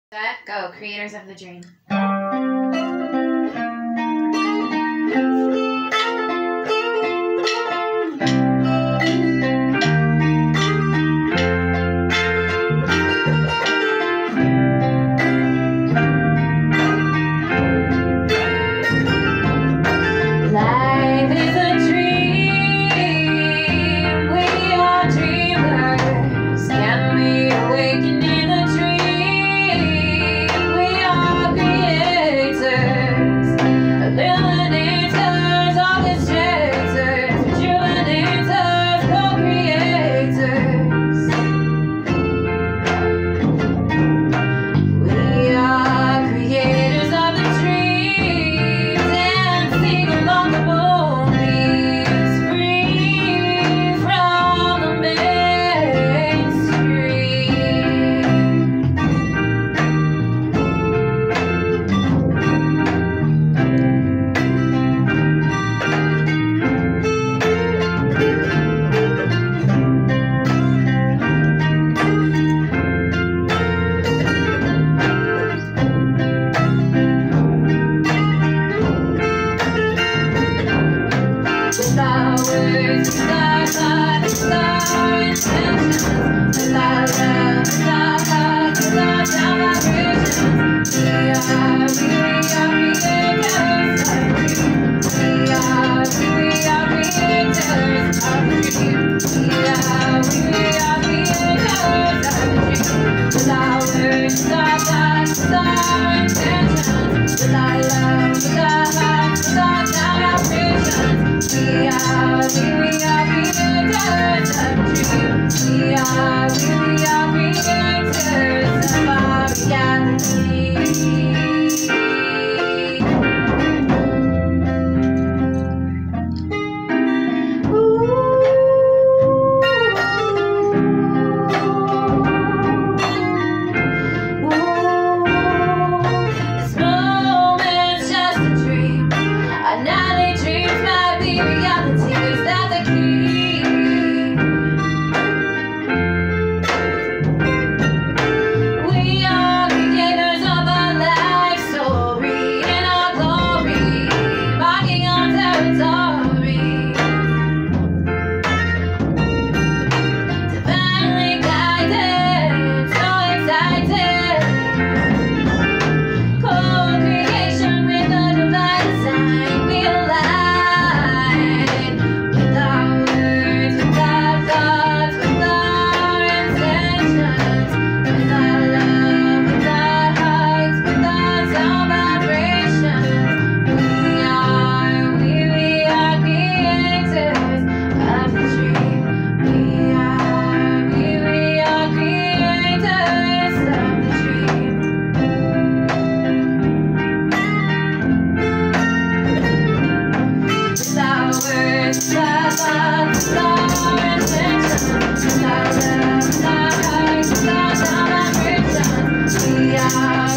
Set, go. Creators of the dream. Life is a dream. We are dreamers. Can we awaken in a dream? We are creators, illuminators, orchestrators, rejuvenators, co-creators. We are creators of the dreams, dancing along the moonbeams, free from the with our words, with our thoughts, with our intentions, with our love, with our hearts, with our down vibrations. We are creators of dreams. We are creators of dreams. We are creators of dreams. With our words, with our thoughts, with our intentions, with our love, with our hearts, with our down vibrations. We are creators of dreams. We are creators of our reality. This moment's just a dream. Our nightly dreams might be reality. Is that the key? We are creators of our life story in our glory, marking our territory. Divinely guided, so excited. Co-creation with the divine design. We align with our words, with our thoughts, with our intentions, with our love, with our hearts, with our sound vibrations. We are creators of the dream. We are creators of the dream. With our words, with our thoughts, with our intentions, with our love, with our hearts, with our sound vibrations. We are